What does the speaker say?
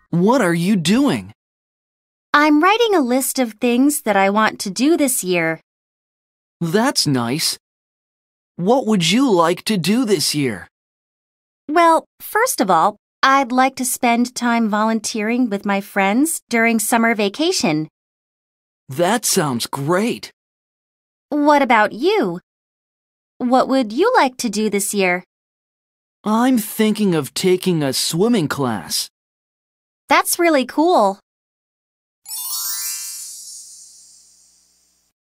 What are you doing? I'm writing a list of things that I want to do this year. That's nice. What would you like to do this year? Well, first of all, I'd like to spend time volunteering with my friends during summer vacation. That sounds great. What about you? What would you like to do this year? I'm thinking of taking a swimming class. That's really cool.